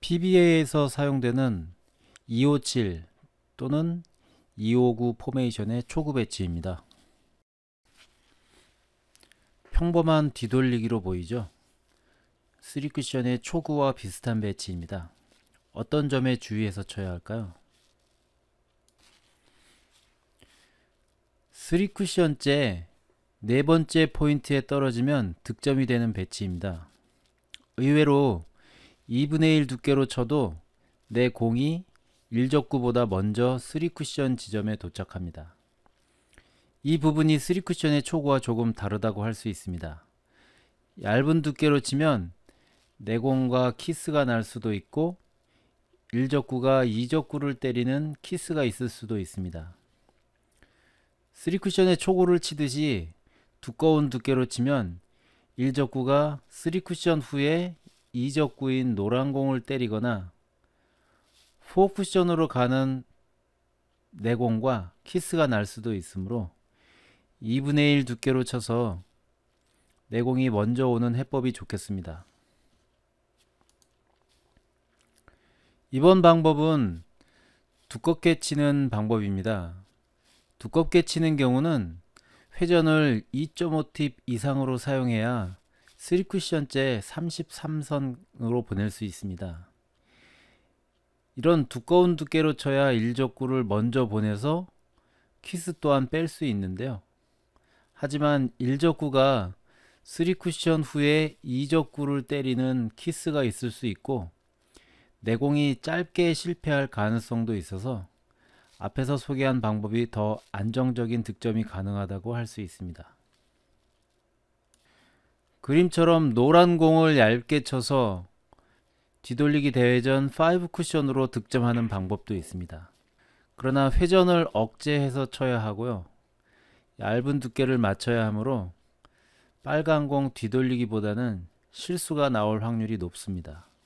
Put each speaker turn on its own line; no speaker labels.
PBA에서 사용되는 257 또는 259 포메이션의 초구 배치입니다. 평범한 뒤돌리기로 보이죠? 3쿠션의 초구와 비슷한 배치입니다. 어떤 점에 주의해서 쳐야 할까요? 3쿠션째 네 번째 포인트에 떨어지면 득점이 되는 배치입니다. 의외로 2분의 1 두께로 쳐도 내 공이 1적구보다 먼저 3쿠션 지점에 도착합니다. 이 부분이 3쿠션의 초구와 조금 다르다고 할 수 있습니다. 얇은 두께로 치면 내 공과 키스가 날 수도 있고 1적구가 2적구를 때리는 키스가 있을 수도 있습니다. 3쿠션의 초구를 치듯이 두꺼운 두께로 치면 1적구가 3쿠션 후에 2적구인 노란 공을 때리거나 4쿠션으로 가는 내 공과 키스가 날 수도 있으므로 2분의 1 두께로 쳐서 내 공이 먼저 오는 해법이 좋겠습니다. 이번 방법은 두껍게 치는 방법입니다. 두껍게 치는 경우는 회전을 2.5팁 이상으로 사용해야 3쿠션째 33선으로 보낼 수 있습니다. 이런 두꺼운 두께로 쳐야 1적구를 먼저 보내서 키스 또한 뺄 수 있는데요. 하지만 1적구가 3쿠션 후에 2적구를 때리는 키스가 있을 수 있고 내 공이 짧게 실패할 가능성도 있어서 앞에서 소개한 방법이 더 안정적인 득점이 가능하다고 할 수 있습니다. 그림처럼 노란 공을 얇게 쳐서 뒤돌리기 대회전 5쿠션으로 득점하는 방법도 있습니다. 그러나 회전을 억제해서 쳐야 하고요. 얇은 두께를 맞춰야 하므로 빨간 공 뒤돌리기보다는 실수가 나올 확률이 높습니다.